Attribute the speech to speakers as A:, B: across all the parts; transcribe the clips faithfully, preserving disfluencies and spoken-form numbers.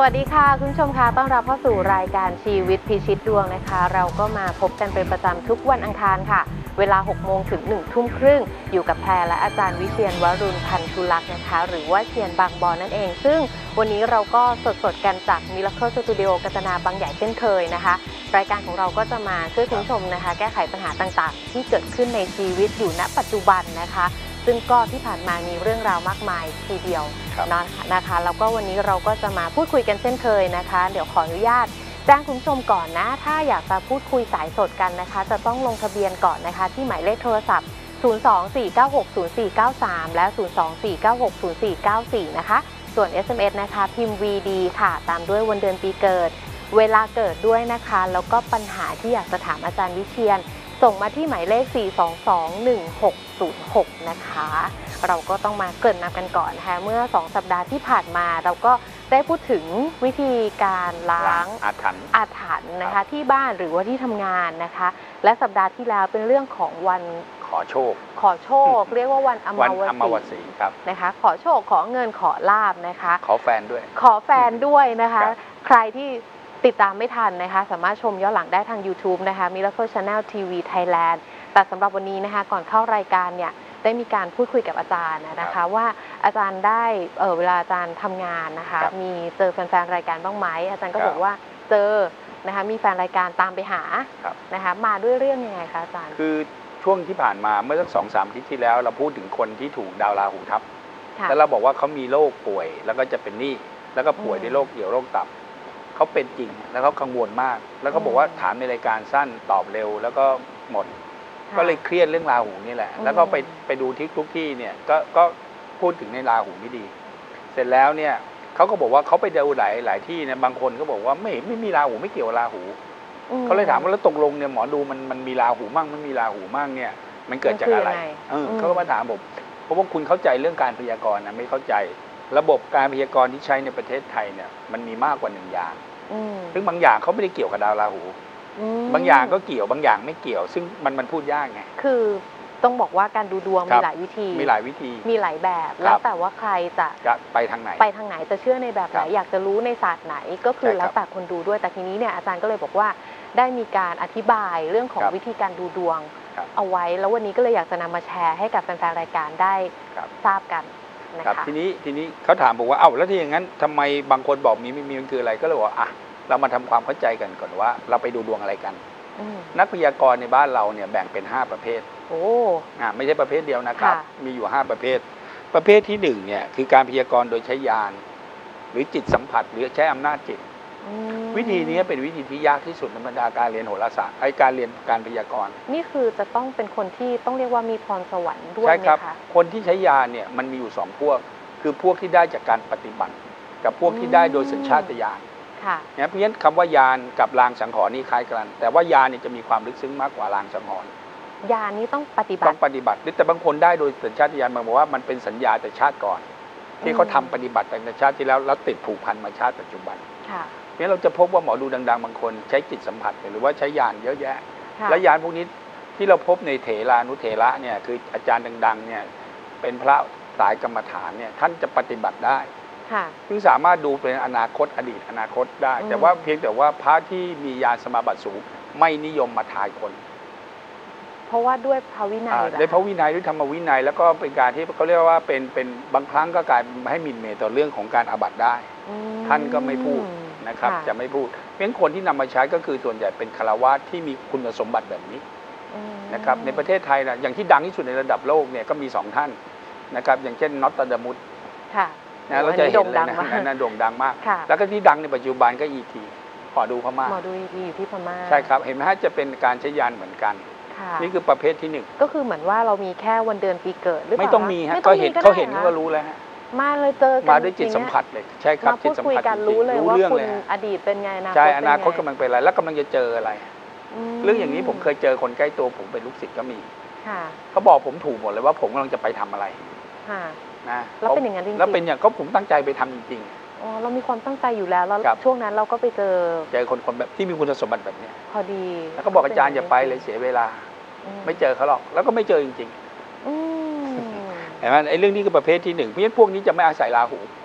A: วัสดีค่ะคุณผู้ชมคะต้อนรับเข้าสู่รายการชีวิตพิชิตดวงนะคะเราก็มาพบกันเป็นประจำทุกวันอังคารค่ะเวลาหกโมงถึงหนึ่งทุ่มครึ่งอยู่กับแพรและอาจารย์วิเชียรวรุณพันธุลักษณ์นะคะหรือว่าเชียนบางบอนนั่นเองซึ่งวันนี้เราก็สดๆกันจาก Miracle Studio กัญจนาบางใหญ่เช่นเคยนะคะรายการของเราก็จะมาช่วยคุณผู้ชมนะคะแก้ไขปัญหาต่างๆที่เกิดขึ้นในชีวิตอยู่ณปัจจุบันนะคะซึ่งก็ที่ผ่านมามีเรื่องราวมากมายทีเดียวนะคะแล้วก็วันนี้เราก็จะมาพูดคุยกันเช่นเคยนะคะเดี๋ยวขออนุญาตแจ้งคุณผู้ชมก่อนนะถ้าอยากจะพูดคุยสายสดกันนะคะจะต้องลงทะเบียนก่อนนะคะที่หมายเลขโทรศัพท์ศูนย์ สอง สี่ เก้า หก ศูนย์ สี่ เก้า สามและศูนย์ สอง สี่ เก้า หก ศูนย์ สี่ เก้า สี่นะคะส่วน เอส เอ็ม เอส นะคะพิมพ์ วี ดี ค่ะตามด้วยวันเดือนปีเกิดเวลาเกิดด้วยนะคะแล้วก็ปัญหาที่อยากจะถามอาจารย์วิเชียรส่งมาที่หมายเลขสี่ สอง สอง หนึ่ง หก ศูนย์ หกนะคะเราก็ต้องมาเกริ่นนำกันก่อนนะคะเมื่อสองสัปดาห์ที่ผ่านมาเราก็ได้พูดถึงวิธีการล้าง
B: อาถรรพ์
A: อาถรรพ์นะคะที่บ้านหรือว่าที่ทำงานนะคะและสัปดาห์ที่แล้วเป็นเรื่องของวัน
B: ขอโชค
A: ขอโชค เรียกว่าวันอมวสี
B: ครับ
A: นะคะขอโชคขอเงินขอลาภนะคะ
B: ขอแฟนด้วย
A: ขอแฟนด้วยนะคะใครที่ติดตามไม่ทันนะคะสามารถชมย้อนหลังได้ทาง YouTube นะคะ Miracle Channel ที วี Thailand แต่สำหรับวันนี้นะคะก่อนเข้ารายการเนี่ยได้มีการพูดคุยกับอาจารย์นะคะว่าอาจารย์ได้เออเวลาอาจารย์ทำงานนะคะมีเจอแฟนๆรายการบ้างไหมอาจารย์ก็บอกว่าเจอนะคะมีแฟนรายการตามไปหานะคะมาด้วยเรื่องยังไงคะอาจารย์
B: คือช่วงที่ผ่านมาเมื่อสักสองสามอาทิตย์ที่แล้วเราพูดถึงคนที่ถูกดาวราหูทับแล้วเราบอกว่าเขามีโรคป่วยแล้วก็จะเป็นหนี้แล้วก็ป่วยด้วยโรคเกี่ยวโรคตับเขาเป็นจริงแล้วเขากังวลมากแล้วเขาบอกว่าถามในรายการสั้นตอบเร็วแล้วก็หมดก็เลยเครียดเรื่องราหูนี่แหละแล้วก็ไปไปดูที่ทุกที่เนี่ยก็ก็พูดถึงในราหูไม่ดีเสร็จแล้วเนี่ยเขาก็บอกว่าเขาไปดูหลายหลายที่เนี่ยบางคนก็บอกว่าไม่ไม่มีราหูไม่เกี่ยวราหูเขาเลยถามว่าแล้วตกลงเนี่ยหมอดูมันมันมีราหูมั่งไม่มีราหูมั่งเนี่ยมันเกิดจากอะไรเขาก็มาถามผมเพราะว่าคุณเข้าใจเรื่องการพยากรณ์นะไม่เข้าใจระบบการพยากรณ์ที่ใช้ในประเทศไทยเนี่ยมันมีมากกว่าหนึ่งอย่างซึ่งบางอย่างเขาไม่ได้เกี่ยวกับดาวราหูบางอย่างก็เกี่ยวบางอย่างไม่เกี่ยวซึ่งมันมันพูดยากไง
A: คือต้องบอกว่าการดูดวงมีหลายวิธี
B: มีหลายวิธี
A: มีหลายแบบแล้วแต่ว่าใครจะ
B: จะไปทางไหน
A: ไปทางไหนจะเชื่อในแบบไหนอยากจะรู้ในศาสตร์ไหนก็คือแล้วแต่คนดูด้วยแต่ทีนี้เนี่ยอาจารย์ก็เลยบอกว่าได้มีการอธิบายเรื่องของวิธีการดูดวงเอาไว้แล้ววันนี้ก็เลยอยากจะนำมาแชร์ให้กับแฟนๆรายการได้ทราบกัน
B: นะคะทีนี้ทีนี้เขาถามบอกว่าเอ้าแล้วที่อย่างนั้นทำไมบางคนบอกมีไม่มีมันคืออะไรก็เลยบอกอ่ะเรามาทำความเข้าใจกันก่อนว่าเราไปดูดวงอะไรกันนักพยากรณ์ในบ้านเราเนี่ยแบ่งเป็นห้าประเภทโอ้อ่าไม่ใช่ประเภทเดียวนะครับมีอยู่ห้าประเภทประเภทที่หนึ่งเนี่ยคือการพยากรณ์โดยใช้ญาณหรือจิตสัมผัสหรือใช้อำนาจจิตวิธีนี้เป็นวิธีที่ยากที่สุดในบรรดาการเรียนโหราศาสตร์ไอการเรียนการพยากรณ์
A: นี่คือจะต้องเป็นคนที่ต้องเรียกว่ามีพรสวรรค์ด้วย
B: ใช่ครับคนที่ใช้ญาณเนี่ยมันมีอยู่สองพวกคือพวกที่ได้จากการปฏิบัติกับพวกที่ได้โดยสัญชาตญาณเนี่ยเพราะฉะนั้นคำว่ายานกับลางสังหรณ์นี่คล้ายกันแต่ว่ายานเนี่ยจะมีความลึกซึ้งมากกว่าลางสังหรณ์
A: ยานนี้ต้องปฏิบัติ
B: ต้องปฏิบัติแต่บางคนได้โดยสัญชาตญาณบางบอกว่ามันเป็นสัญญาแต่ชาติก่อนที่เขาทำปฏิบัติแต่ชาติที่แล้วแล้วติดผูกพันมาชาติปัจจุบันเนี่ยเราจะพบว่าหมอดูดังๆบางคนใช้จิตสัมผัสหรือว่าใช้ยานเยอะแยะและยานพวกนี้ที่เราพบในเถรานุเถระเนี่ยคืออาจารย์ดังๆเนี่ยเป็นพระสายกรรมฐานเนี่ยท่านจะปฏิบัติได้ซึ่งสามารถดูเป็นอนาคตอดีตอนาคตได้แต่ว่าเพียงแต่ว่าพระที่มีญาณสมาบัติสูงไม่นิยมมาทายคน
A: เพราะว่าด้วยพระวินัย
B: ด้วยพระวินัยด้วยธรรมวินัยแล้วก็เป็นการที่เขาเรียกว่าเป็นเป็นบางครั้งก็กลายให้หมิ่นเมตต่อเรื่องของการอาบัติได้ท่านก็ไม่พูดนะครับจะไม่พูดเพราะฉะนั้นคนที่นำมาใช้ก็คือส่วนใหญ่เป็นฆราวาสที่มีคุณสมบัติแบบนี้นะครับในประเทศไทยนะอย่างที่ดังที่สุดในระดับโลกเนี่ยก็มีสองท่านนะครับอย่างเช่นน็อตตาดามุสนะเราจะเห็นเลยนะนั่นโด่งดังมากแล้วก็ที่ดังในปัจจุบันก็อีทีหมอดูพม่า
A: หมอดูอีทีอยู่ที่พม่า
B: ใช่ครับเห็นไหมฮะจะเป็นการใช้ยานเหมือนกันนี่คือประเภทที่หนึ่ง
A: ก็คือเหมือนว่าเรามีแค่วันเดือนปีเกิดหรือเปล่า
B: ไม่ต้องมีฮะเขาเห็นเขาเห็นก็รู้แล้วฮะ
A: มาเลยเจอกัน
B: มาด้วยจิตสัมผัสเลยใช่ครับจิตสัมผัส
A: รู้เลยว่าคุณอดีตเป็นไงนะ
B: ใช่อนาคตกำลังเป็นอะไรแล้วกำลังจะเจออะไรเรื่องอย่างนี้ผมเคยเจอคนใกล้ตัวผมเป็นลูกศิษย์ก็มีเขาบอกผมถูกหมดเลยว่าผมกำลังจะไปทำอะไร
A: นะแล้วเป็นอย่างนั้นจริงๆ
B: แล้วเป็นอย่างก็ผมตั้งใจไปทำจริง
A: ๆอ๋อเรามีความตั้งใจอยู่แล้วแล้วช่วงนั้นเราก็ไปเจอ
B: เจอคนคนแบบที่มีคุณสมบัติแบบนี้
A: พอดี
B: แล้วก็บอกอาจารย์อย่าไปเลยเสียเวลาไม่เจอเขาหรอกแล้วก็ไม่เจอจริงๆเห็นไหมไอ้เรื่องนี้คือประเภทที่หนึ่งเพราะฉะนั้นพวกนี้จะไม่อาศัยราหู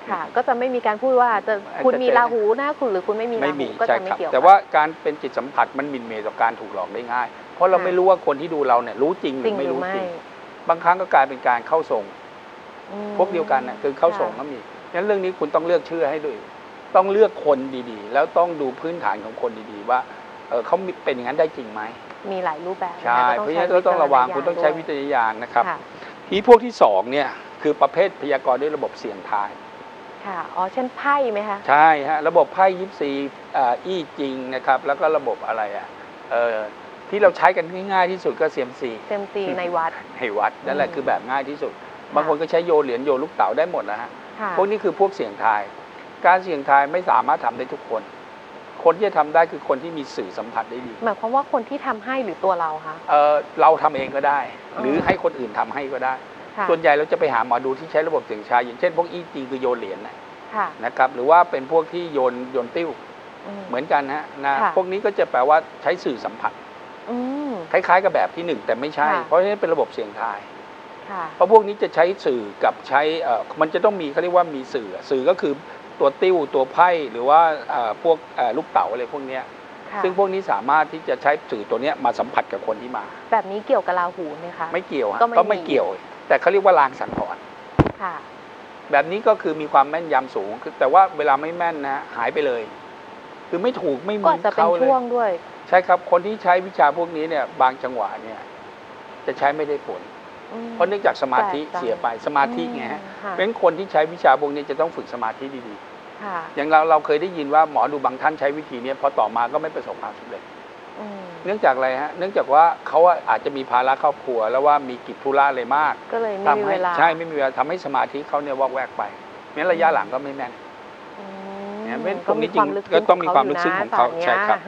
A: ค่ะก็จะไม่มีการพูดว่าจะคุณมีราหูนะคุณหรือคุณไม่มีราหูก็จะไม่เกี่ยว
B: แต่ว่าการเป็นจิตสัมผัสมันหมิ่นเมย์ต่อการถูกหลอกได้ง่ายเพราะเราไม่รู้ว่าคนที่ดูเราเนี่ยรู้จริงหรือไม่รู้จริงบางครั้งก็กลายเป็นการเข้าทรงพวกเดียวกันนะคือเข้าทรงก็มีงั้นเรื่องนี้คุณต้องเลือกเชื่อให้ด้วยต้องเลือกคนดีๆแล้วต้องดูพื้นฐานของคนดีๆว่าเออเขาเป็นอย่างนั้นได้จริงไหม
A: มีหลายรูปแบบ
B: ใช่เพราะฉะนั้นเราต้องระวังคุณต้องใช้วิจารณญาณนะครับทีพวกที่สองเนี่ยคือประเภทพยากรณ์ด้วยระบบเสี่ยงทาย
A: ค่ะอ๋อเช่นไพ่ไหมคะ
B: ใช่ฮะระบบไพ่ยิปซีอี้จริงนะครับแล้วก็ระบบอะไรอ่ะเออที่เราใช้กันง่ายๆที่สุดก็เซียมซี
A: เซียมซีในวัด
B: ในวัดนั่นแหละคือแบบง่ายที่สุดบางคนก็ใช้โยนเหรียญโยนลูกเต๋าได้หมดนะฮะพวกนี้คือพวกเสี่ยงทายการเสี่ยงทายไม่สามารถทำได้ทุกคนคนที่จะทำได้คือคนที่มีสื่อสัมผัสได้ดี
A: หมายความว่าคนที่ทำให้หรือตัวเราคะ
B: เออเราทำเองก็ได้หรือให้คนอื่นทำให้ก็ได้ส่วนใหญ่เราจะไปหาหมอดูที่ใช้ระบบเสี่ยงทายอย่างเช่นพวกอี้จริงคือโยนเหรียญนะครับหรือว่าเป็นพวกที่โยนโยนติ้วเหมือนกันฮะนะพวกนี้ก็จะแปลว่าใช้สื่อสัมผัสคล้ายๆกับแบบที่หนึ่งแต่ไม่ใช่เพราะฉะนั้นเป็นระบบเสี่ยงทายเพราะพวกนี้จะใช้สื่อกับใช้เอ่อมันจะต้องมีเขาเรียกว่ามีสื่อสื่อก็คือตัวติ้วตัวไพ่หรือว่าพวกลูกเต๋าอะไรพวกนี้ซึ่งพวกนี้สามารถที่จะใช้สื่อตัวนี้มาสัมผัสกับคนที่มา
A: แบบนี้เกี่ยวกับราหูไหมคะ
B: ไม่เกี่ยวก็ไม่เกี่ยวแต่เขาเรียกว่าลางสังหรณ์แบบนี้ก็คือมีความแม่นยำสูงคือแต่ว่าเวลาไม่แม่นนะหายไปเลยคือไม่ถูกไม่เหมือนเขาเลยใช่ครับคนที่ใช้วิชาพวกนี้เนี่ยบางจังหวะเนี่ยจะใช้ไม่ได้ผลเพราะเนื่องจากสมาธิเสียไปสมาธิไงฮะเป็นคนที่ใช้วิชาพวกนี้จะต้องฝึกสมาธิดีๆอย่างเราเราเคยได้ยินว่าหมอดูบางท่านใช้วิธีนี้พอต่อมาก็ไม่ประสบความสำเร็จเนื่องจากอะไรฮะเนื่องจากว่าเขาอาจจะมีภาระครอบครัวแล้วว่ามีกิจธุระอะไรมาก
A: ก็เลยไม่มีเวลา
B: ใช่ไม่มีเวลาทำให้สมาธิเขาเนี่ยวอกแวกไปงั้นระยะหลังก็ไม่แม่นเนี่ยเป็นตรงนี้จริงก็ต้องมีความลึกซึ้งของเขาใช่ครับ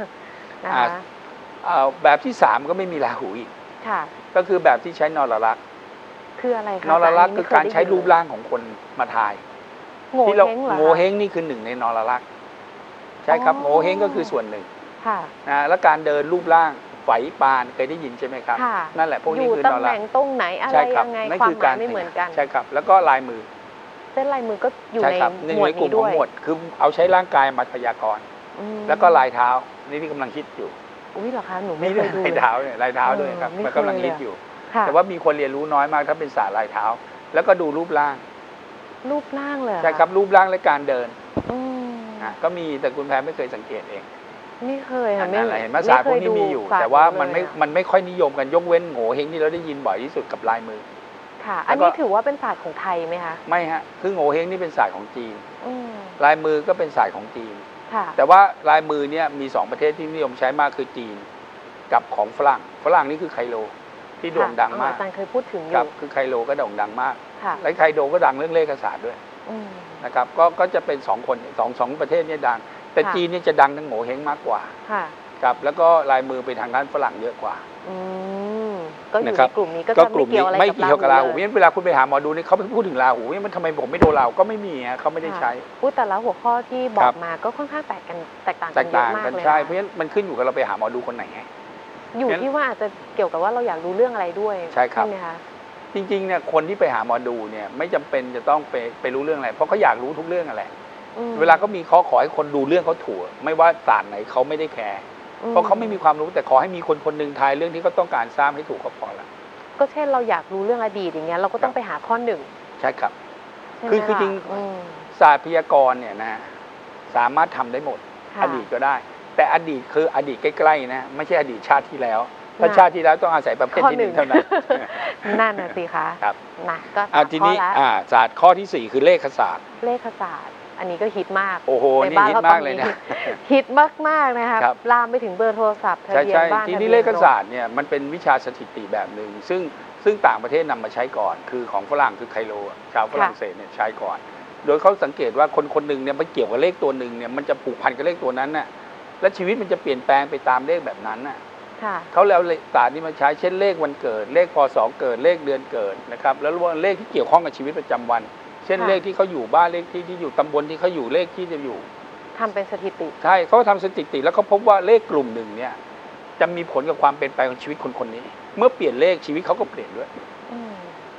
B: แบบที่สามก็ไม่มีราหูอีกก็คือแบบที่ใช้นรลักษ์
A: คืออะไรคะ
B: นรลักษ์คือการใช้รูปร่างของคนมาทายที่เราโงเฮงนี่คือหนึ่งในนรลักษ์ใช่ครับโงเฮงก็คือส่วนหนึ่งนะแล้วการเดินรูปร่างไฝปานเคยได้ยินใช่ไหมครับนั่นแหละพวกนี้คือนรลักษ์
A: อยู่ตำแหน่งตรงไหนอะไรยังไงความหมายไม่เหมือนกัน
B: ใช่ครับแล้วก็ลายมือ
A: เส้นลายมือก็อยู่ในหมวดนี้ด้วย
B: หมวดคือเอาใช้ร่างกายมาพยากรณ์แล้วก็ลายเท้านี่ที่กำลังคิดอยู่
A: อุ้ยเหรอคะหนูไม่เคยดู
B: ลายเท้าเนี่ยลายเท้าด้วยครับมันกำลังคิดอยู่แต่ว่ามีคนเรียนรู้น้อยมากถ้าเป็นศาสตร์ลายเท้าแล้วก็ดูรูปร่าง
A: รูปร่างเลย
B: ใช่ครับรูปร่างและการเดินก็มีแต่คุณแพรไม่เคยสังเกตเอง
A: ไม่เคยค่ะ
B: ไม่เห็นมาศาสตร์พวกนี้มีอยู่แต่ว่ามันไม่มันไม่ค่อยนิยมกันยกเว้นโง่เฮงที่เราได้ยินบ่อยที่สุดกับลายมือ
A: ค่ะอันนี้ถือว่าเป็นศาสตร์ของไทยไหมคะ
B: ไม่ฮะคือโง่เฮงนี่เป็นศาสตร์ของจีนลายมือก็เป็นศาสตร์ของจีนแต่ว่าลายมือเนี่ยมีสองประเทศที่นิยมใช้มากคือจีนกับของฝรั่งฝรั่งนี่คือไคโลที่โด่งดังมาก
A: อาจารย์เคยพูดถึง
B: อยู่คือไคโลก็โด่งดังมากและไคโลก็ดังเรื่องเลขศาสตร์ด้วยนะครับก็ก็จะเป็นสองคนสองสองประเทศนี้ดังแต่จีนนี่จะดังทั้งโง่เฮงมากกว่าครับแล้วก็ลายมือไปทางด้านฝรั่งเยอะกว่า
A: ก็อยู่ในกลุ่มนี้ก็จะไม่เกี่ยวอะไร
B: ไม่เกี่ยวกับราหูเพราะฉะนั้นเวลาคุณไปหาหมอดูนี่เขาไปพูดถึงราหูนี่มันทำไมผมไม่โดนราหูก็ไม่มีเขาไม่ได้ใช้
A: พูดแต่ละหัวข้อที่บอกมาก็ค่อนข้างแตกกันแตกต่างกันเยอะมากเลย
B: ใช่เพราะฉะนั้นมันขึ้นอยู่กับเราไปหาหมอดูคนไหนไง
A: อยู่ที่ว่าอาจจะเกี่ยวกับว่าเราอยากรู้เรื่องอะไรด้วย
B: ใช่ครับ
A: ไหมคะ
B: จริงๆเนี่ยคนที่ไปหาหมอดูเนี่ยไม่จำเป็นจะต้องไปไปรู้เรื่องอะไรเพราะเขาอยากรู้ทุกเรื่องอะไรเวลาก็มีข้อขอให้คนดูเรื่องเขาถูกไม่ว่าศาสตร์ไหนเขาไม่ได้แคร์เพราะเขาไม่มีความรู้แต่ขอให้มีคนคนหนึ่งทายเรื่องที่เขาต้องการทราบให้ถูกก็พอละ
A: ก็เช่นเราอยากรู้เรื่องอดีตอย่างเงี้ยเราก็ต้องไปหาข้อหนึ่ง
B: ใช่ครับคือคือจริงศาสตร์พยากรณ์เนี่ยนะสามารถทำได้หมดอดีตก็ได้แต่อดีตคืออดีตใกล้ๆนะไม่ใช่อดีตชาติที่แล้วถ้าชาติที่แล้วต้องอาศัยประเภทที่หนึ่งเท่านั้น
A: นั่นน่ะสิคะ
B: ครับ
A: นะก็
B: ทีนี้ศาสตร์ข้อที่สี่คือเลขศาสตร์
A: เลขศาสตร์อันนี้ก็ฮิตมาก
B: โอ้โหนี่ฮิตมากเลยนะ
A: ฮิตมากๆนะคะลามไปถึงเบอร์โทรศัพท์ทะเบียนบ้าน
B: ทีนี้เลขศาสตร์เนี่ยมันเป็นวิชาสถิติแบบหนึ่งซึ่งซึ่งต่างประเทศนำมาใช้ก่อนคือของฝรั่งคือไคโลชาวฝรั่งเศสเนี่ยใช้ก่อนโดยเขาสังเกตว่าคนคนหนึ่งเนี่ยมันเกี่ยวกับเลขตัวหนึ่งเนี่ยมันจะผูกพันกับเลขตัวนั้นน่ะและชีวิตมันจะเปลี่ยนแปลงไปตามเลขแบบนั้นน่ะเขาแล้วศาสตร์นี้มาใช้เช่นเลขวันเกิดเลขพศเกิดเลขเดือนเกิดนะครับแล้วเลขที่เกี่ยวข้องกับชีวิตประจำวันเช่นเลขที่เขาอยู่บ้านเลขที่ที่อยู่ตำบลที่เขาอยู่เลขที่จะอยู่
A: ทำเป็นสถิติ
B: ใช่เขาทำสถิติแล้วเขาพบว่าเลขกลุ่มหนึ่งเนี่ยจะมีผลกับความเป็นไปของชีวิตคนคนนี้เมื่อเปลี่ยนเลขชีวิตเขาก็เปลี่ยนด้วย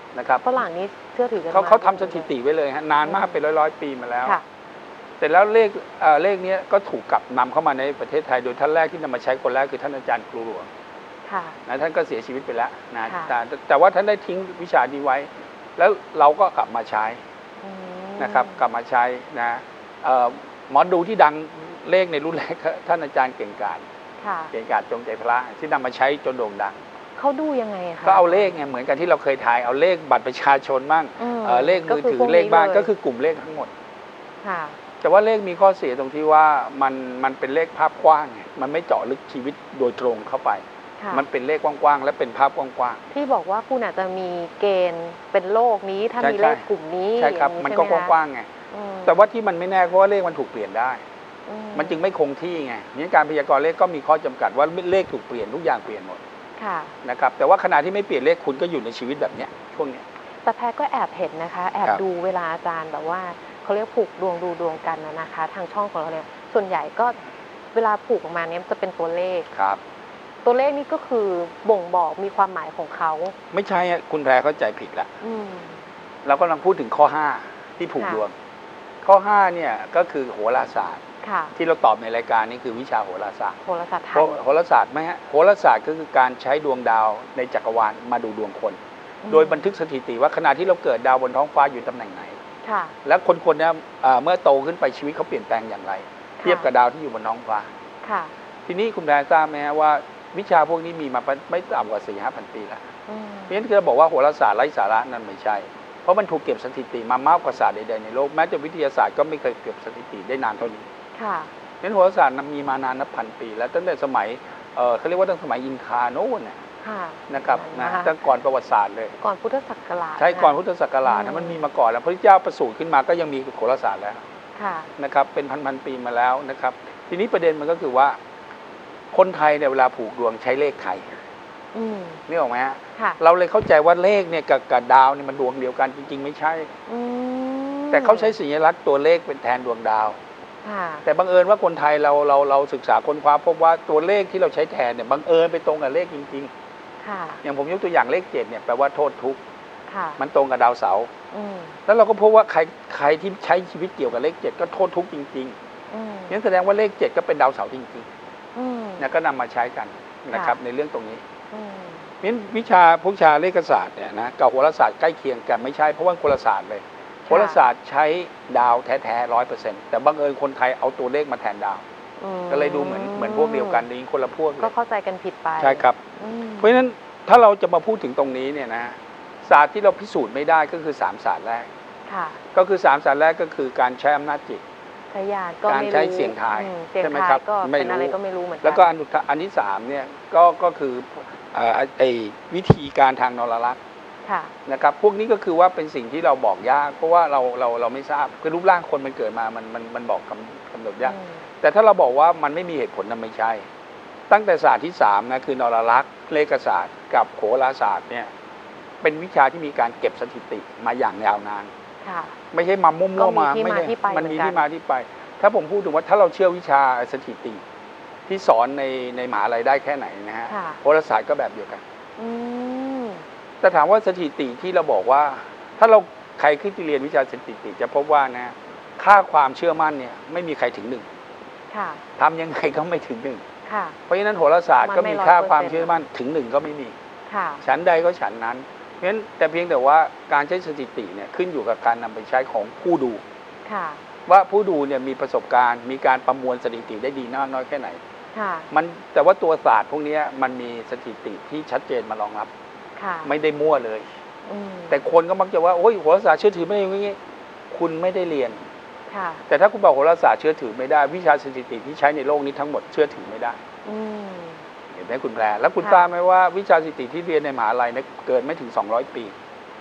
B: นะครับ
A: ฝรั่งนี้เชื่อถือกัน
B: เขาเขาทำสถิติไว้เลยฮะนานมากเป็นร้อยร้อยปีมาแล้วเสร็จแล้วเลขเลขนี้ก็ถูกกลับนำเข้ามาในประเทศไทยโดยท่านแรกที่นำมาใช้คนแรกคือท่านอาจารย์ครูหลวงนะท่านก็เสียชีวิตไปแล้วนะแต่แต่ว่าท่านได้ทิ้งวิชานี้ไว้แล้วเราก็กลับมาใช้นะครับกลับมาใช้นะหมอดูที่ดังเลขในรุ่นแรกท่านอาจารย์เก่งกาจเก่งกาจจงใจพระที่นำมาใช้จนโด่งดัง
A: เขาดูยังไงคะ
B: ก็เอาเลขไงเหมือนกันที่เราเคยทายเอาเลขบัตรประชาชนมั่งเลขมือถือเลขบ้านก็คือกลุ่มเลขทั้งหมดแต่ว่าเลขมีข้อเสียตรงที่ว่ามันมันเป็นเลขภาพกว้างไงมันไม่เจาะลึกชีวิตโดยตรงเข้าไปมันเป็นเลขกว้างๆและเป็นภาพกว้าง
A: ๆที่บอกว่าคุณอาจจะมีเกณฑ์เป็นโลกนี้ถ้ามีเลขกลุ่มนี้
B: ใช่ครับมันก็กว้างๆไงแต่ว่าที่มันไม่แน่เพราะว่าเลขมันถูกเปลี่ยนได้มันจึงไม่คงที่ไงนี่การพยากรณ์เลขก็มีข้อจำกัดว่าเลขถูกเปลี่ยนทุกอย่างเปลี่ยนหมดนะครับแต่ว่าขณะที่ไม่เปลี่ยนเลขคุณก็อยู่ในชีวิตแบบเนี้ยช่วงเนี้ย
A: แต่แพรก็แอบเห็นนะคะแอบดูเวลาอาจารย์แบบว่าเขาเรียกผูกดวงดูดวงกันนะคะ ทางช่องของเราเนี่ยส่วนใหญ่ก็เวลาผูกออกมาเนี่ยจะเป็นตัวเลข
B: ครับ
A: ตัวเลขนี่ก็คือบ่งบอกมีความหมายของเขา
B: ไม่ใช่คุณแพรเข้าใจผิดละเรากำลังพูดถึงข้อห้าที่ผูกดวงข้อห้าเนี่ยก็คือโหราศาสตร์ที่เราตอบในรายการนี้คือวิชาโหราศาสตร์
A: โหราศาสตร์ไทย
B: โหราศาสตร์ไหมฮะโหราศาสตร์ก็คือการใช้ดวงดาวในจักรวาลมาดูดวงคน โดยบันทึกสถิติว่าขณะที่เราเกิดดาวบนท้องฟ้าอยู่ตำแหน่งไหนและคนคนนี้เมื่อโตขึ้นไปชีวิตเขาเปลี่ยนแปลงอย่างไรเทียบกับดาวที่อยู่บนท้องฟ้าทีนี้คุณแพรทราบไหมฮะว่าวิชาพวกนี้มีมาไม่ต่ำกว่าสี่ห้าพันปีแล้วเพราะฉะนั้นจะบอกว่าโหราศาสตร์ไร้สาระนั่นไม่ใช่เพราะมันถูกเก็บสถิติมามากกว่าศาสตร์ใดๆในโลกแม้แต่วิทยาศาสตร์ก็ไม่เคยเก็บสถิติได้นานเท่านี้นั้นโหราศาสตร์มีมานานนับพันปีแล้วตั้งแต่สมัยเขาเรียกว่าตั้งสมัยอินคาโน่นเนี่ยนะครับนะตั้งก่อนประวัติศาสตร์เลย
A: ก่อนพุทธศักราช
B: ใช่ก่อนพุทธศักราชมันมีมาก่อนแล้วพระเจ้าประสูติขึ้นมาก็ยังมีโหราศาสตร์แล้วนะครับเป็นพันๆปีมาแล้วนะครับทีนี้ประเด็นมันก็คือว่าคนไทยเนี่ยเวลาผูกดวงใช้เลขไทยนี่ออกไหมฮะเราเลยเข้าใจว่าเลขเนี่ยกับกับดาวเนี่ยมันดวงเดียวกันจริงๆไม่ใช่แต่เขาใช้สัญลักษณ์ตัวเลขเป็นแทนดวงดาวแต่บังเอิญว่าคนไทยเราเราเราศึกษาค้นคว้าพบว่าตัวเลขที่เราใช้แทนเนี่ยบังเอิญไปตรงกับเลขจริงๆอย่างผมยกตัวอย่างเลขเจ็ดเนี่ยแปลว่าโทษทุกข์มันตรงกับดาวเสาร์แล้วเราก็พบว่าใครใครที่ใช้ชีวิตเกี่ยวกับเลขเจ็ดก็โทษทุกข์จริงๆนั่นแสดงว่าเลขเจ็ดก็เป็นดาวเสาร์จริงๆเนี่ยก็นำมาใช้กันนะครับในเรื่องตรงนี้นี่วิชาพวกชาเลขศาสตร์เนี่ยนะกับโหราศาสตร์ใกล้เคียงกันไม่ใช่เพราะว่าโหราศาสตร์เลยโหราศาสตร์ใช้ดาวแท้ๆร้อยเปอร์เซ็นต์แต่บังเอิญคนไทยเอาตัวเลขมาแทนดาวก็เลยดูเหมือนเหมือนพวกเดียวกันนี่คนละพวก
A: ก็เข้าใจกันผิดไป
B: ใช่ครับเพราะฉะนั้นถ้าเราจะมาพูดถึงตรงนี้เนี่ยนะศาสตร์ที่เราพิสูจน์ไม่ได้ก็คือสามศาสตร์แรกก็คือสามศาสตร์แรกก็คือการใช้อำนาจจิตการใช้เสียงทายใช่ไหมครับ
A: ไม่รู้
B: แล้วก็อันที่สามเนี่ยก็ก็คือไอ้วิธีการทางนรลักษณ์นะครับพวกนี้ก็คือว่าเป็นสิ่งที่เราบอกยากเพราะว่าเราเราเราไม่ทราบคือรูปร่างคนมันเกิดมามันมันมันบอกกำกำหนดยากแต่ถ้าเราบอกว่ามันไม่มีเหตุผลนั้นไม่ใช่ตั้งแต่ศาสตร์ที่สามนะคือนรลักษณ์เลขศาสตร์กับโหราศาสตร์เนี่ยเป็นวิชาที่มีการเก็บสถิติมาอย่างยาวนานไม่ใช่มามั่วๆมาไม่ใช่มันมีที่มาที่ไปถ้าผมพูดถึงว่าถ้าเราเชื่อวิชาสถิติที่สอนในในมหาลัยได้แค่ไหนนะฮะโหราศาสตร์ก็แบบเดียวกันแต่ถามว่าสถิติที่เราบอกว่าถ้าเราใครขึ้นที่เรียนวิชาสถิติจะพบว่านะค่าความเชื่อมั่นเนี่ยไม่มีใครถึงหนึ่งทำยังไงก็ไม่ถึงหนึ่งเพราะฉะนั้นโหราศาสตร์ก็มีค่าความเชื่อมั่นถึงหนึ่งก็ไม่มีฉันใดก็ฉันนั้นเพราะฉะนั้นแต่เพียงแต่ว่าการใช้สถิติเนี่ยขึ้นอยู่กับการนำไปใช้ของผู้ดูว่าผู้ดูเนี่ยมีประสบการณ์มีการประมวลสถิติได้ดีน้อยแค่ไหนมันแต่ว่าตัวศาสตร์พวกนี้มันมีสถิติที่ชัดเจนมารองรับไม่ได้มั่วเลยแต่คนก็มักจะว่าโอ้ยโหราศาสตร์เชื่อถือไม่ได้อย่างนี้คุณไม่ได้เรียนแต่ถ้าคุณบอกโหราศาสตร์เชื่อถือไม่ได้วิชาสถิติที่ใช้ในโลกนี้ทั้งหมดเชื่อถือไม่ได้เห็นไหมคุณแพรแล้วคุณทราบไหมว่าวิชาสถิติที่เรียนในมหาลัยเนี่ยเกิดไม่ถึงสองร้อยปี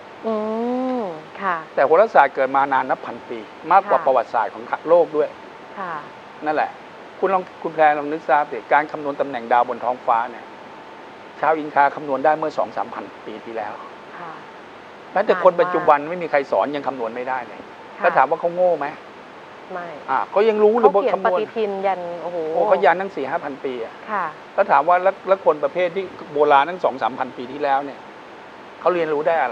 B: แต่โหราศาสตร์เกิดมานานนับพันปีมากกว่าประวัติศาสตร์ของโลกด้วยนั่นแหละคุณลองคุณแพรลองนึกทราบดิการคำนวณตำแหน่งดาวบนท้องฟ้าเนี่ยชาวอินคาคำนวณได้เมื่อสองสามพันปีที่แล้วแม้แต่คนปัจจุบันไม่มีใครสอนยังคำนวณไม่ได้เลยถ้าถามว่าเขาโง่ไหมไม่อ่าเขายังรู้เลยว่าคำนวณ
A: ปฏิทินยันโอ้โห
B: เขายันตั้งสี่ห้าพันปีอ่ะถ้าถามว่าแล้วคนประเภทที่โบราณตั้งสองสามพันปีที่แล้วเนี่ยเขาเรียนรู้ได้อะไร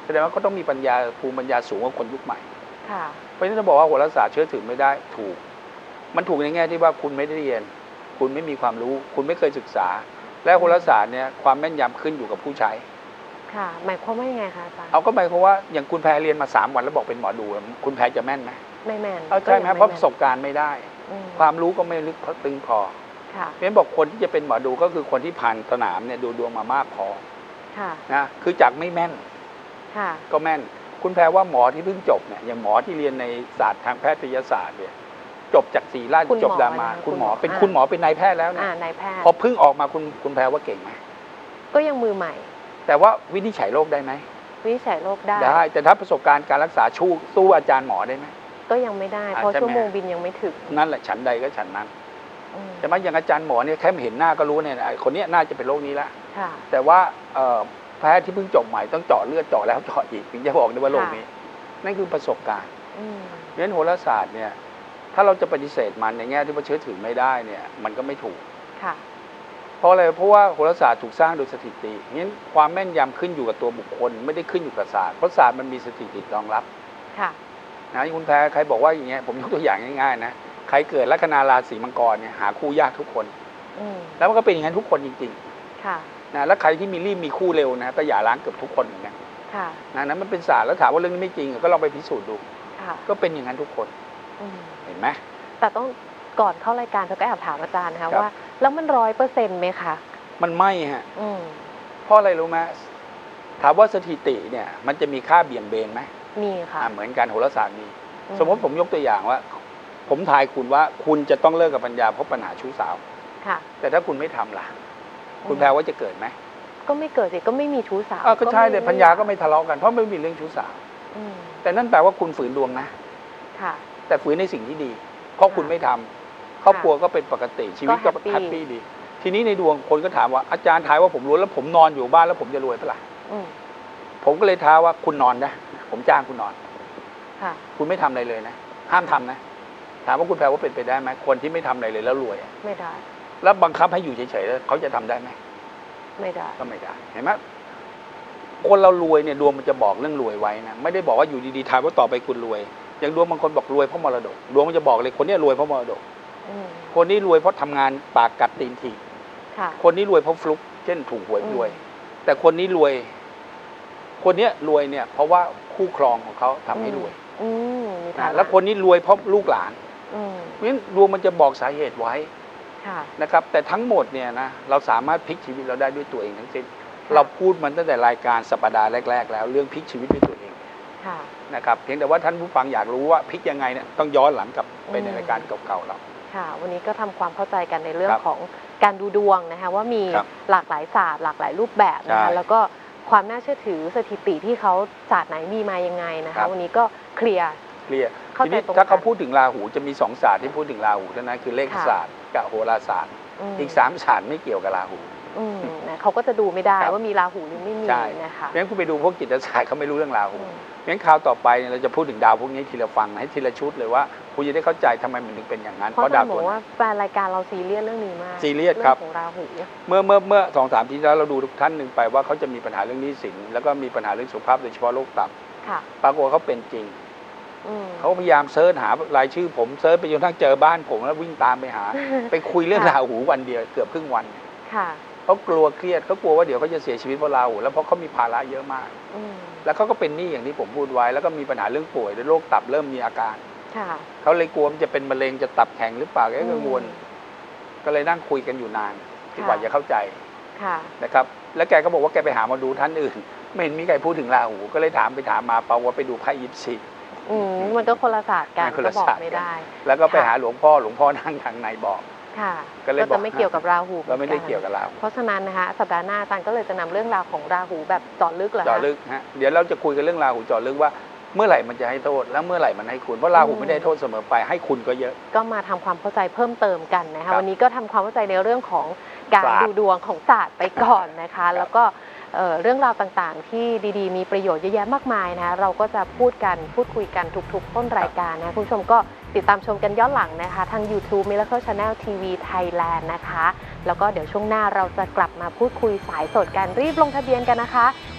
B: แสดงว่าเขาต้องมีปัญญาภูมิปัญญาสูงกว่าคนยุคใหม่
A: ค่ะ
B: เพราะฉะนั้นจะบอกว่าโหราศาสตร์เชื่อถือไม่ได้ถูกมันถูกในแง่ที่ว่าคุณไม่ได้เรียนคุณไม่มีความรู้คุณไม่เคยศึกษาและโหราศาสตร์เนี่ยความแม่นยำขึ้นอยู่กับผู้ใช้
A: ค่ะหมายความว่ายังไงคะอาจารย์
B: เอาก็หมายความว่าอย่างคุณแพรเรียนมาสามวันแล้วบอกเป็นหมอดูคุณแพรจะแม่นไหม
A: ไม่แม่น
B: เอาใช่ไหมเพราะประสบการณ์ไม่ได้ความรู้ก็ไม่ลึกตึงพอเพราะฉะนั้นบอกคนที่จะเป็นหมอดูก็คือคนที่ผ่านสนามเนี่ยดูดวงมามากพอนะคือจากไม่แม่นก็แม่นคุณแพรว่าหมอที่เพิ่งจบเนี่ยอย่างหมอที่เรียนในศาสตร์ทางแพทยศาสตร์เนี่ยจบจากศรีราชจบรามาคุณหมอเป็นคุณหมอเป็นนายแพทย์แล้วนะพอเพิ่งออกมาคุณคุณแพรว่าเก่งไหม
A: ก็ยังมือใหม่
B: แต่ว่าวินิจฉัยโรคได้ไหม
A: วินิจฉัยโรคได้
B: ได้แต่ถ้าประสบการณ์การรักษาชู้สู้อาจารย์หมอได้ไหม
A: ก็ยังไม่ได้เพราะชั่วโมงบินยังไม่ถึง
B: นั่นแหละฉันใดก็ฉันนั้นแต่มาอย่างอาจารย์หมอเนี่ยแค่เห็นหน้าก็รู้เนี่ยคนนี้น่าจะเป็นโรคนี้ละแต่ว่าแพทย์ที่เพิ่งจบใหม่ต้องเจาะเลือดเจาะแล้วเจาะอีกถึงจะบอกได้ว่าโรคนี้นั่นคือประสบการณ์เพราะฉะนั้นโหราศาสตร์เนี่ยถ้าเราจะปฏิเสธมันในแง่ที่ว่าเชื่อถือไม่ได้เนี่ยมันก็ไม่ถูกเพราะอะไรเพราะว่าโหราศาสตร์ถูกสร้างโดยสถิติงั้นความแม่นยำขึ้นอยู่กับตัวบุคคลไม่ได้ขึ้นอยู่กับศาสตร์เพราะศาสตร์มันมีสถิติรองรับนะคุณแพรใครบอกว่าอย่างเงี้ยผมยกตัวอย่างง่ายๆนะใครเกิดลัคนาราศีมังกรเนี่ยหาคู่ยากทุกคนแล้วมันก็เป็นอย่างนั้นทุกคนจริงๆนะแล้วใครที่มีรีบมีคู่เร็วนะก็อย่าล้างเกือบทุกคนเหมือนกันนะนั้นมันเป็นศาสตร์แล้วถามว่าเรื่องนี้ไม่จริงก็ลองไปพิสูจน์ดูก็เป็นอย่างนั้นทุกคนเห็นไหม
A: แต่ต้องก่อนเข้ารายการเธอก็แอบถามอาจารย์นะคะว่าแล้วมันร้อยเปอร์เซ็นต์ไหมคะ
B: มันไม่ฮะเพราะอะไรรู้ไหมถามว่าสถิติเนี่ยมันจะมีค่าเบี่ยงเบนไหม
A: มีค่ะ
B: เหมือนกันโหราศาสตร์มีสมมติผมยกตัวอย่างว่าผมทายคุณว่าคุณจะต้องเลิกกับปัญญาเพราะปัญหาชู้สาว
A: ค่ะ
B: แต่ถ้าคุณไม่ทำล่ะคุณแปลว่าจะเกิดไหม
A: ก็ไม่เกิดสิก็ไม่มีชู้สาว
B: ก็ใช่เลยปัญญาก็ไม่ทะเลาะกันเพราะไม่มีเรื่องชู้สาวแต่นั่นแปลว่าคุณฝืนดวงนะ
A: ค่ะ
B: แต่ฝืนในสิ่งที่ดีเพราะคุณไม่ทำครอบครัวก็เป็นปกติชีวิตก็แฮปปี้ดีทีนี้ในดวงคนก็ถามว่าอาจารย์ทายว่าผมรวยแล้วผมนอนอยู่บ้านแล้วผมจะรวยเปล่าผมก็เลยท้าว่าคุณนอนนะผมจ้างคุณนอนคุณไม่ทำอะไรเลยนะห้ามทำนะถามว่าคุณแปลว่าเป็นไปได้ไหมคนที่ไม่ทำอะไรเลยแล้วรวย
A: ไม่ได้
B: แล้วบังคับให้อยู่เฉยๆแล้วเขาจะทำได้ไหม
A: ไม่ได้
B: ก็ไม่ได้เห็นไหมคนเรารวยเนี่ยดวงมันจะบอกเรื่องรวยไว้นะไม่ได้บอกว่าอยู่ดีๆทายว่าต่อไปคุณรวยอย่างดวงบางคนบอกรวยเพราะมรดกดวงมันจะบอกเลยคนนี้รวยเพราะมรดกคนนี้รวยเพราะทำงานปากกัดตีนถีบคนนี้รวยเพราะฟลุกเช่นถูกหวยรวยแต่คนนี้รวยคนนี้รวยเนี่ยเพราะว่าคู่ครองของเขาทำให้รวยแล้วคนนี้รวยเพราะลูกหลานเพราะฉะนั้นดวงมันจะบอกสาเหตุไว้นะครับแต่ทั้งหมดเนี่ยนะเราสามารถพลิกชีวิตเราได้ด้วยตัวเองทั้งสิ้นเราพูดมันตั้งแต่รายการสัปดาห์แรกๆแล้วเรื่องพลิกชีวิตด้วยตัวเองนะครับเพียงแต่ว่าท่านผู้ฟังอยากรู้ว่าพลิกยังไงเนี่ยต้องย้อนหลังกลับไปในรายการเก่าๆเรา
A: ค่ะวันนี้ก็ทำความเข้าใจกันในเรื่องของการดูดวงนะคะว่ามีหลากหลายศาสตร์หลากหลายรูปแบบนะคะแล้วก็ความน่าเชื่อถือสถิติที่เขาศาสตร์ไหนมีมายังไงนะคะวันนี้ก็เคลียร์
B: เคลียร์ทีนี้ถ้าเขาพูดถึงราหูจะมีสองศาสตร์ที่พูดถึงราหูเท่านั้นคือเลขศาสตร์กับโหราศาสตร์อีกสามศาสตร์ไม่เกี่ยวกับราหู
A: นะเขาก็จะดูไม่ได้ว่ามีราหูหรือไม่มีนะคะ
B: เพราะฉะนั้นคุณไปดูพวกจิตศาสตร์เขาไม่รู้เรื่องราหูเพราะฉะนั้นคราวต่อไปเราจะพูดถึงดาวพวกนี้ทีละฟังให้ทีละชุดเลยว่าคุณจะได้เข้าใจทำไมมันถึงเป็นอย่างนั้น
A: เพราะดาวตัวว่าแฟนรายการเราซีเรียสเรื่องนี้มาก
B: ซีเรียสครับ
A: ของราหู
B: เมื่อเมื่อเมื่อสองสามทีแล้วเราดูทุกท่านหนึ่งไปว่าเขาจะมีปัญหาเรื่องหนี้สินแล้วก็มีปัญหาเรื่องสุขภาพโดยเฉพาะโรคตับปรากฏเขาเป็นจริงเขาพยายามเซิร์ชหารายชื่อผมเซิร์ชไปจนทั้งเจอบ้านผมแล้ววิ่งตามไปหาไปคุยเรื่องราหูวันเดียวเกือบครึ่งวันเขากลัวเครียดเขากลัวว่าเดี๋ยวเขาจะเสียชีวิตเพราะราหูแล้วเพราะเขามีภาระเยอะมากแล้วเขาก็เป็นหนี้อย่างที่ผมพูดไว้แล้วก็มีปัญหาเรื่องป่วยด้วยโรคตับเริ่มมีอาการเขาเลยกลัวมันจะเป็นมะเร็งจะตับแข็งหรือเปล่าแกก็กังวลก็เลยนั่งคุยกันอยู่นานที่กว่าจะเข้าใจนะครับแล้วแกก็บอกว่าแกไปหามาดูท่านอื่นไม่เห็นมีใครพูดถึงราหูก็เลยถามไปถามมาเปาว่าไปดูไพ่ยิปซี
A: มันก็คนละศาสตร์กันก็บอกไม่ได้
B: แล้วก็ไปหาหลวงพ่อหลวงพ่อนั่งทางในบอก
A: ก็เลยจะไม่เกี่ยวกับราหู
B: ก็ไม่ได้เกี่ยวกับราหู
A: เพราะฉะนั้นนะคะสัปดาห์หน้าอาจารย์ก็เลยจะนำเรื่องราวของราหูแบบเจาะลึกเหรอ
B: เจาะลึกฮะเดี๋ยวเราจะคุยกันเรื่องราหูเจาะลึกว่าเมื่อไหร่มันจะให้โทษแล้วเมื่อไหร่มันให้คุณเพราะราหูไม่ได้โทษเสมอไปให้คุณก็เยอะ
A: ก็มาทำความเข้าใจเพิ่มเติมกันนะคะวันนี้ก็ทำความเข้าใจในเรื่องของการดูดวงของศาสตร์ไปก่อนนะคะแล้วก็เรื่องราวต่างๆที่ดีๆมีประโยชน์เยอะแยะมากมายนะคะเราก็จะพูดกันพูดคุยกันทุกๆต้นรายการนะคุณผู้ชมก็ติดตามชมกันย้อนหลังนะคะทาง ยูทูบ Miracle Channel ที วี Thailand นะคะแล้วก็เดี๋ยวช่วงหน้าเราจะกลับมาพูดคุยสายสดกันรีบลงทะเบียนกันนะคะ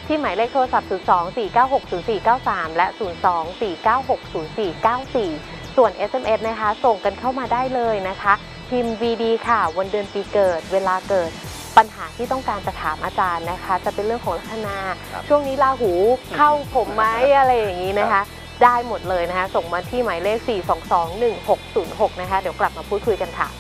A: ที่หมายเลขโทรศัพท์ ศูนย์ สอง สี่ เก้า หก ศูนย์ สี่ เก้า สาม และ ศูนย์ สอง สี่ เก้า หก ศูนย์ สี่ เก้า สี่ ส่วน เอส เอ็ม เอส นะคะส่งกันเข้ามาได้เลยนะคะพิมพ์ วี ดี ค่ะวันเดือนปีเกิดเวลาเกิดปัญหาที่ต้องการจะถามอาจารย์นะคะจะเป็นเรื่องของลัคนาช่วงนี้ราหูเข้าผมไหมอะไรอย่างนี้นะคะได้หมดเลยนะคะส่งมาที่หมายเลข สี่ สอง สอง หนึ่ง หก ศูนย์ หก นะคะเดี๋ยวกลับมาพูดคุยกันค่ะ